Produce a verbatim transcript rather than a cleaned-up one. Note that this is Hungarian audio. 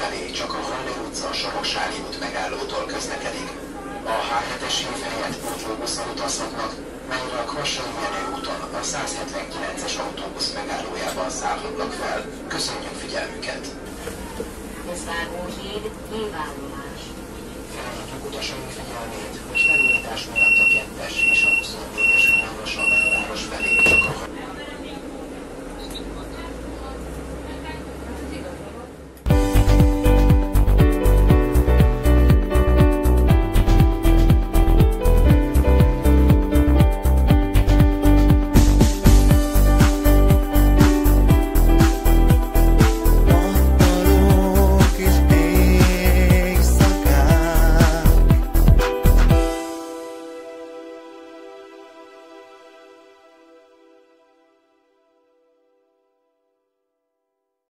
felé csak a Haller utca a Savassági út megállótól közlekedik. A há hetes hív helyett pótlóbusszal utazhatnak, melyre a Kvassai Jenő úton a száz hetvenkilences autóbusz megállójában szállhatnak fel. Köszönjük figyelmüket! Közvágó híd, nyilvánulás. Felhívjuk utasaink figyelmét, hogy felújítás miatt a kettes és a huszonnégyes villamos a belváros felé csak a